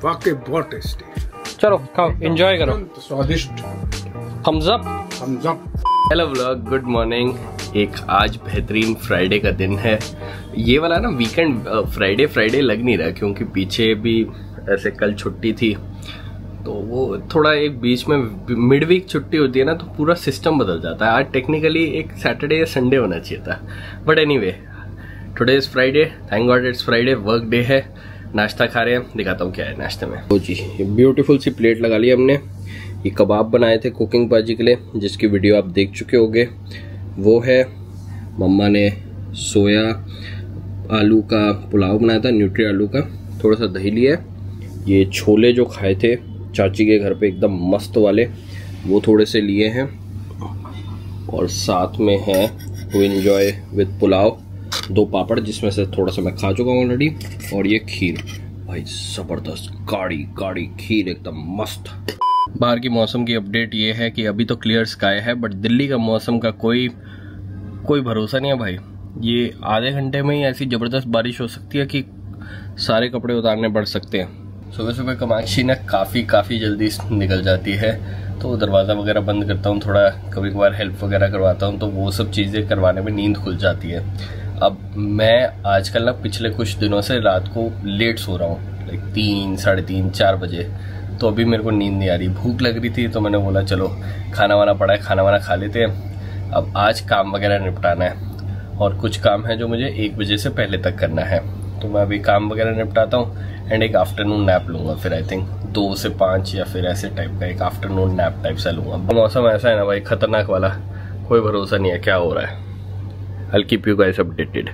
वाकई बहुत टेस्टी। चलो खाओ, एंजॉय करो। स्वादिष्ट। Thums Up. Hello vlog, good morning. एक आज बेहतरीन फ्राइडे का दिन है। ये वाला ना वीकेंड फ्राइडे लग नहीं रहा, क्योंकि पीछे भी ऐसे कल छुट्टी थी, तो वो थोड़ा एक बीच में मिड वीक छुट्टी होती है ना, तो पूरा सिस्टम बदल जाता है। आज टेक्निकली एक सैटरडे या संडे होना चाहिए था, but anyway today is Friday, thank God it's Friday, work day है। नाश्ता खा रहे हैं, दिखाता हूँ क्या है नाश्ते में। तो जी ये ब्यूटीफुल सी प्लेट लगा ली हमने। ये कबाब बनाए थे कुकिंग पाजी के लिए, जिसकी वीडियो आप देख चुके होंगे, वो है। मम्मा ने सोया आलू का पुलाव बनाया था, न्यूट्री आलू का, थोड़ा सा दही लिया है। ये छोले जो खाए थे चाची के घर पे एकदम मस्त वाले, वो थोड़े से लिए हैं। और साथ में है टू एंजॉय विद पुलाव, 2 पापड़ जिसमें से थोड़ा सा मैं खा चुका हूँ ऑलरेडी, और ये खीर। भाई जबरदस्त गाढ़ी खीर, एकदम मस्त। बाहर की मौसम की अपडेट ये है कि अभी तो क्लियर स्काई है, बट दिल्ली का मौसम का कोई भरोसा नहीं है भाई। ये आधे घंटे में ही ऐसी जबरदस्त बारिश हो सकती है कि सारे कपड़े उतारने पड़ सकते हैं। सुबह कामाक्षी ना काफ़ी जल्दी निकल जाती है, तो दरवाज़ा वगैरह बंद करता हूँ, थोड़ा कभी कभार हेल्प वगैरह करवाता हूँ, तो वो सब चीज़ें करवाने में नींद खुल जाती है। अब मैं आजकल ना पिछले कुछ दिनों से रात को लेट सो रहा हूँ, लाइक 3, साढ़े 3, 4 बजे, तो अभी मेरे को नींद नहीं आ रही। भूख लग रही थी, तो मैंने बोला चलो खाना वाना पड़ा है, खाना वाना खा लेते हैं। अब आज काम वगैरह निपटाना है, और कुछ काम है जो मुझे 1 बजे से पहले तक करना है, तो मैं अभी काम वगैरह निपटाता हूँ एंड एक आफ्टरनून नैप लूँगा। फिर आई थिंक 2 से 5 या फिर ऐसे टाइप का एक आफ्टरनून नैप टाइप सा लूँगा। मौसम ऐसा है ना भाई, खतरनाक वाला, कोई भरोसा नहीं है क्या हो रहा है। I'll keep you guys updated।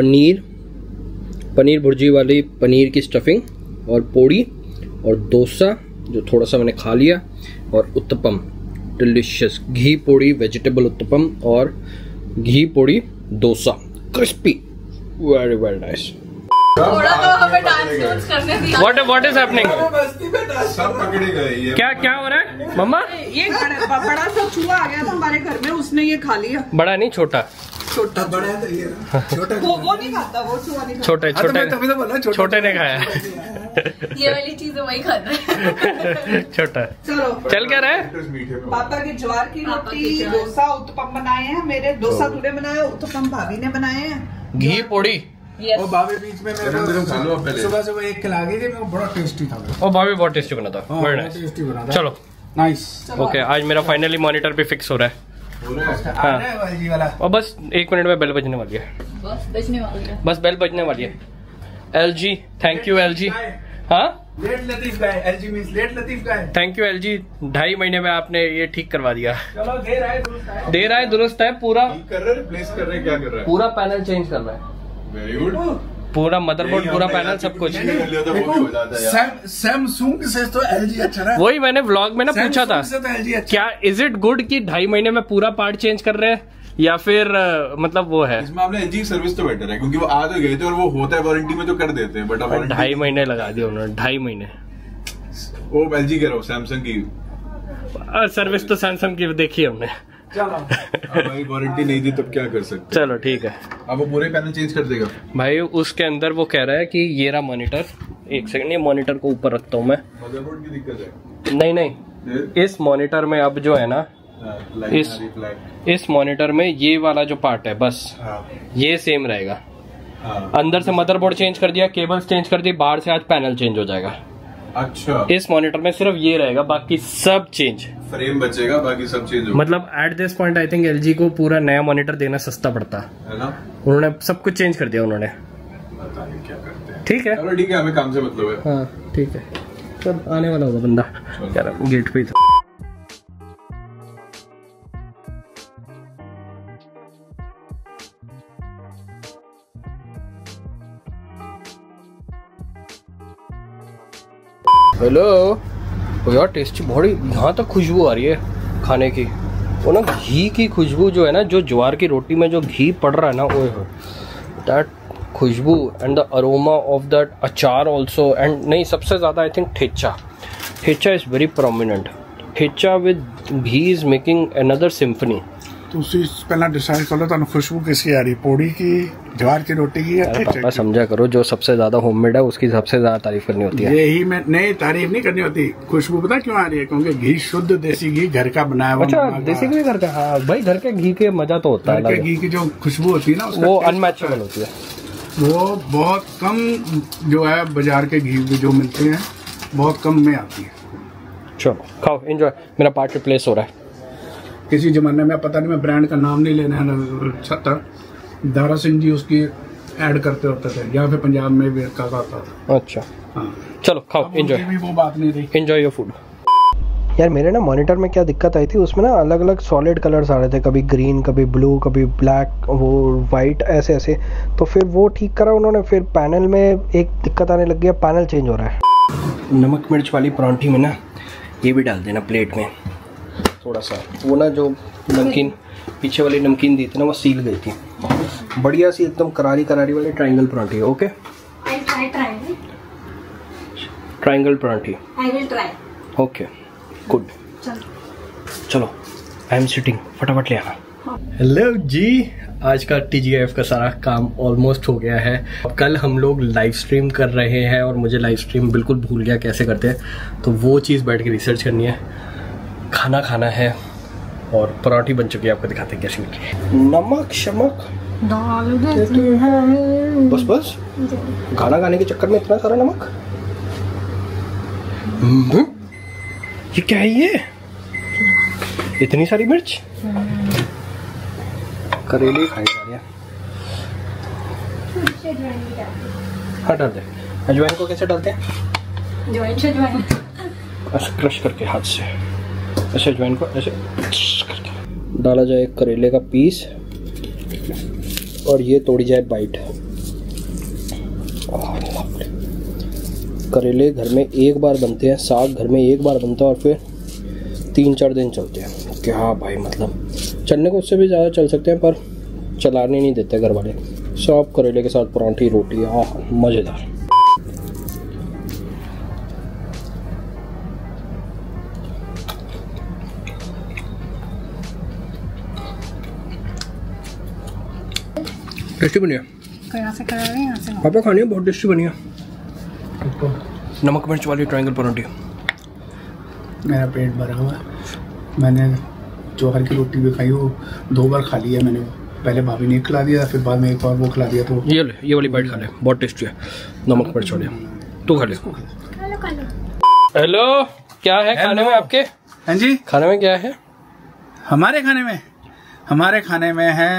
Paneer bhurji वाली पनीर की स्टफिंग और पोड़ी और डोसा जो थोड़ा सा मैंने खा लिया, और उत्तपम डिलिशियस घी पोड़ी वेजिटेबल उत्तपम और ghee podi dosa crispy, very very nice. थोड़ा तो हमें डांस करने दिया। What is happening? सब पकड़े गए। क्या हो रहा है मम्मा? ये बड़ा सा चूहा आ गया था हमारे घर में, उसने ये खा लिया। बड़ा नहीं, छोटा बड़ा है तो ये छोटा वो नहीं खाता, वो चूहा नहीं खाता। छोटे ने खाया। ये वाली चीजें वही खाता है। छोटा चलो चल क्या रहा है? पापा की ज्वार की रोटी, डोसा उत्तपम बनाए हैं। मेरे डोसा तूने बनाया, उत्तपम भाभी ने बनाए हैं। घी पोड़ी और भाभी बीच में सुबह एक खिला गई थी, मेरे को बड़ा टेस्टी था। और भाभी बहुत टेस्टी बना था, वेरी नाइस। चलो नाइस, ओके, आज मेरा फाइनली मॉनिटर पे फिक्स हो रहा है। हाँ, और बस 1 मिनट में बेल बजने वाली है। बस बेल बजने वाली है। LG, thank you LG। हाँ, late Latif guy, LG means late Latif guy. Thank you LG, 2.5 महीने में आपने ये ठीक करवा दिया। चलो दे रहा है दुरुस्त है पूरा। कर रहे रिप्लेस कर रहे, क्या कर रहा है? पूरा पैनल चेंज कर रहा है, वेरी गुड। पूरा मदरबोर्ड, पूरा पैनल, सब कुछ। सैमसंग से तो LG अच्छा है। वही मैंने व्लॉग में ना पूछा था, क्या इज इट गुड कि 2.5 महीने में पूरा पार्ट चेंज कर रहे हैं, या फिर मतलब वो है? इस मामले LG सर्विस तो बेटर है, क्योंकि वो आ तो गए थे और वो होता है वारंटी में तो कर देते हैं, बट अब 2.5 महीने लगा दिए उन्होंने, 2.5 महीने। वो LG कह रहा हूँ, सैमसंग की सर्विस तो सैमसंग की देखी हमने। भाई वारंटी नहीं दी तब क्या कर सकते। चलो ठीक है, अब वो पूरे पैनल चेंज कर देगा भाई। उसके अंदर वो कह रहा है कि ये रहा मॉनिटर। 1 सेकंड, ये मॉनिटर को ऊपर रखता हूँ मैं। मदरबोर्ड की दिक्कत है? नहीं, इस मॉनिटर में अब जो है ना, इस मॉनिटर में ये वाला जो पार्ट है बस ये सेम रहेगा। अंदर से मदरबोर्ड चेंज कर दिया, केबल्स चेंज कर दी, बाहर से आज पैनल चेंज हो जाएगा। अच्छा, इस मॉनिटर में सिर्फ ये रहेगा, बाकी सब चेंज। फ्रेम बचेगा, बाकी सब चेंज होगा। मतलब at this point I think LG को पूरा नया मॉनिटर देना सस्ता पड़ता है ना। उन्होंने सब कुछ चेंज कर दिया उन्होंने। पता नहीं क्या करते हैं। ठीक है, चलो ठीक है, हमें काम से मतलब है। हाँ ठीक है, सब आने वाला होगा बंदा, यार गेट पे था। हेलो यार, टेस्टी बड़ी, यहाँ तक खुशबू आ रही है खाने की। वो ना घी की खुशबू जो है ना, जो ज्वार की रोटी में जो घी पड़ रहा है ना, ओए हो, दैट खुशबू and the aroma of that achaar also. And नहीं, सबसे ज़्यादा I think thecha is very prominent. Thecha with ghee is making another symphony. ਤੁਸੀਂ ਪਹਿਲਾਂ डिसाइड कर लो ਤੁਹਾਨੂੰ खुशबू किसकी आ रही, पौड़ी की, ज्वार की रोटी की या पापा समझा करो, जो सबसे ज्यादा होममेड है उसकी सबसे ज्यादा तारीफ करनी होती है। यही मैं नहीं तारीफ नहीं करनी होती, खुशबू पता क्यों आ रही है? क्योंकि घी शुद्ध देसी घी घर का बनाया हुआ। अच्छा, देसी घी घर का? हाँ भाई, घर के घी के मजा तो होता है। घर के घी की जो खुशबू होती है ना वो अनमैचेबल होती है। वो बहुत कम जो है बाजार के घी जो मिलते हैं बहुत कम में आती है। चलो खाओ, एंजॉय। मेरा पार्ट रिप्लेस हो रहा है। किसी जमाने में पता नहीं, मैं ब्रांड का नाम नहीं लेना है, छतर दारा सिंह जी उसकी ऐड करते होते थे, या फिर पंजाब में भी का होता था। अच्छा हाँ, चलो खाओ, एंजॉय। वो बात नहीं रही, एंजॉय योर फूड। यार मेरे ना मॉनिटर में क्या दिक्कत आई थी, उसमें ना अलग अलग सॉलिड कलर्स आ रहे थे, कभी ग्रीन, कभी ब्लू, कभी ब्लैक, वो वाइट, ऐसे ऐसे। तो फिर वो ठीक करा उन्होंने, फिर पैनल में एक दिक्कत आने लग गया, पैनल चेंज हो रहा है। नमक मिर्च वाली परांठी में ना ये भी डाल देना प्लेट में थोड़ा सा। वो ना जो नमकीन पीछे वाली नमकीन दी थी ना, वो सील गई थी। बढ़िया सी एकदम करारी करारी वाली ट्रायंगल परांठी। ओके, ट्रायंगल परांठी। I will try. Okay good. चलो आई एम सिटिंग, फटाफट ले आना। हेलो जी, आज का TGIF का सारा काम ऑलमोस्ट हो गया है। कल हम लोग लाइव स्ट्रीम कर रहे हैं और मुझे लाइव स्ट्रीम बिल्कुल भूल गया कैसे करते हैं, तो वो चीज़ बैठ के रिसर्च करनी है, खाना खाना है, और पराठी बन चुकी है, आपको दिखाते हैं कैसी निकली है। नमक शमक बस बस, खाना खाने के चक्कर में इतना सारा नमक। ये क्या है ये? इतनी सारी मिर्च? करेले खाए जा रहे हैं। हाँ डाल दे। अजवाइन को कैसे डालते हैं? अजवाइन ऐसे क्रश करके हाथ से, ऐसे अजवाइन को ऐसे करके डाला जाए करेले का पीस, और ये तोड़ी जाए बाइट। करेले घर में एक बार बनते हैं, साग घर में एक बार बनता है, और फिर 3-4 दिन चलते हैं। क्या भाई, मतलब चलने को उससे भी ज़्यादा चल सकते हैं, पर चलाने नहीं देते घर वाले। सब करेले के साथ परांठी रोटी, मज़ेदार। टेस्टी बनी है। पापा खानी है, बहुत टेस्टी बनी है। नमक मिर्च वाली ट्रायंगल परांठी। मेरा पेट भरा हुआ है। मैंने ज्वार की रोटी भी खाई, वो 2 बार खा लिया मैंने। पहले भाभी ने खिला दिया, फिर बाद में एक बार वो खिला दिया। तो ये ले, ये वाली बाइट खा ले, बहुत टेस्टी है, नमक मिर्च वाली। तू खा ले। हेलो, क्या है खाने में आपके? हाँ जी, खाने में क्या है? हमारे खाने में है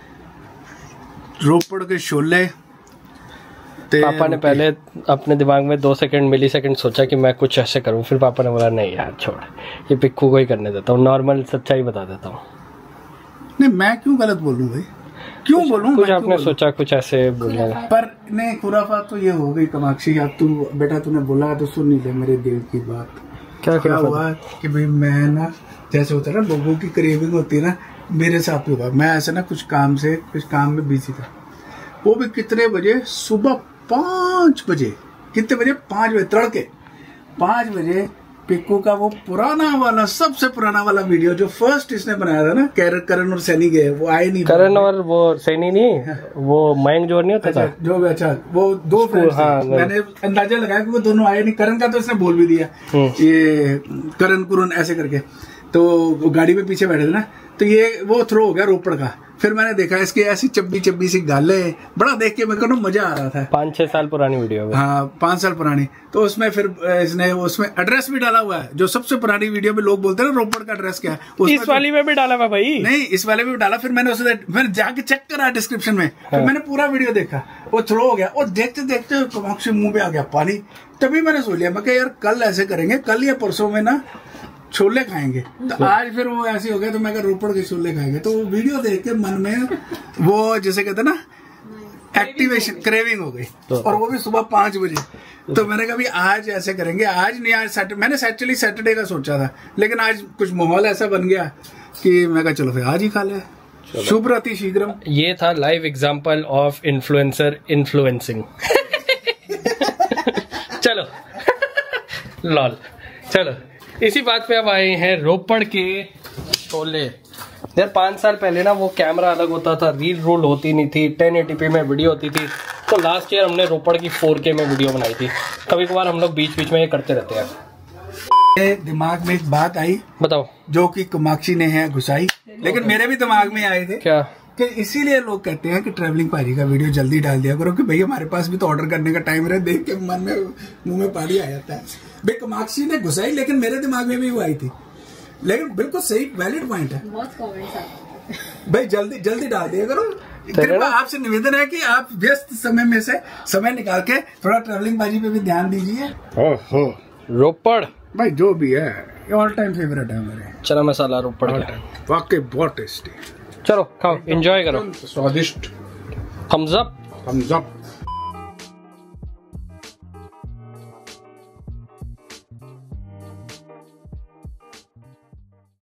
रोपड़ के छोले। पापा ने पहले अपने दिमाग में 2 सेकंड मिली सेकंड सोचा कि मैं कुछ ऐसे करूं, फिर पापा ने बोला नहीं यार छोड़, ये पिक्कू को ही करने देता हूँ, नॉर्मल सच्चाई बता देता हूँ। नहीं, मैं क्यों गलत बोलूं भाई, क्यों बोलूं? कुछ आपने सोचा कुछ ऐसे बोलने का, पर नहीं, खुराफात तो ये हो गई कामाक्षी। अब तू बेटा, तूने बोला तो सुन नहीं ले मेरे दिल की बात। क्या हुआ कि भाई मैं ना, जैसे होता है ना लोगों की क्रेविंग होती है ना, मेरे साथ भी हुआ। मैं ऐसे ना कुछ काम में बिजी था। वो भी कितने बजे? सुबह 5 बजे। कितने बजे? 5 बजे, तड़के 5 बजे। पिक्कू का वो पुराना वाला, सबसे पुराना वाला वीडियो जो फर्स्ट इसने बनाया था ना, करण और सैनी गए, वो आए नहीं। करण और वो सैनी नहीं, वो मयंक जोर नहीं होता था जो? अच्छा, वो 2 फ्रेंड्स। हाँ, मैंने अंदाजा लगाया कि वो दोनों आए नहीं। करण का तो इसने बोल भी दिया, ये करण कुरन ऐसे करके। तो वो गाड़ी में पीछे बैठे थे ना, तो ये वो थ्रो हो गया रोपड़ का। फिर मैंने देखा इसकी ऐसी चब्बी सी गालें, बड़ा देख के मेरे को ना मजा आ रहा था। 5-6 साल पुरानी वीडियो है। हाँ, 5 साल पुरानी। तो उसमें फिर इसने उसमें एड्रेस भी डाला हुआ है, जो सबसे पुरानी वीडियो में लोग बोलते हैं ना रोपड़ का एड्रेस क्या है। इस वाली में भी डाला हुआ भाई? नहीं, इस वाले में भी डाला। फिर मैंने उसे फिर जाके चेक करा डिस्क्रिप्शन में। फिर मैंने पूरा वीडियो देखा, वो थ्रो हो गया। और देखते देखते कामाक्षी मुंह पे आ गया पानी। तभी मैंने सोच लिया, मैं कहा यार कल ऐसे करेंगे, कल या परसों में ना छोले खाएंगे। तो आज फिर वो ऐसे हो गया, तो मैं कहा रोपड़ के छोले खाएंगे। तो वीडियो देख के मन में वो जैसे कहते ना एक्टिवेशन, क्रेविंग हो गई। और वो भी सुबह 5 बजे। तो मैंने कहा भी आज ऐसे करेंगे। आज नहीं, आज मैंने एक्चुअली सैटरडे का सोचा था, लेकिन आज कुछ माहौल ऐसा बन गया कि मैं कहा चलो फिर आज ही खा ले। शुभ रति शीघ्रम। ये था live example of influencer influencing. चलो लॉल, चलो इसी बात पे अब आए हैं रोपड़ के छोले। यार 5 साल पहले ना वो कैमरा अलग होता था, रील रोल होती नहीं थी, 1080p में वीडियो होती थी। तो लास्ट ईयर हमने रोपड़ की 4K में वीडियो बनाई थी। कभी कभार हम लोग बीच बीच में ये करते रहते हैं। दिमाग में एक बात आई, बताओ, जो कि कामाक्षी ने है घुसाई, लेकिन मेरे भी दिमाग में आए थे क्या कि इसीलिए लोग कहते हैं कि ट्रैवलिंग पारी का वीडियो जल्दी डाल दिया करो कि भाई हमारे पास भी तो ऑर्डर करने का टाइम रहे। देख के मन में मुंह में पानी आ जाता है। भाई कामाक्षी ने घुसाई, लेकिन मेरे दिमाग में भी वो आई थी। लेकिन बिल्कुल सही वैलिड पॉइंट है। बहुत कमेंट्स आते हैं भाई जल्दी जल्दी डाल दिया करो। कृपया आपसे निवेदन है कि आप व्यस्त समय में से समय निकाल के थोड़ा ट्रैवलिंग बाजी पे भी ध्यान दीजिए। रोपड़ भाई जो भी है ऑल टाइम फेवरेट है मेरे। चना मसाला रोपड़ का वाकई बहुत टेस्टी। चलो खाओ, एंजॉय करो। स्वादिष्ट। Thums up.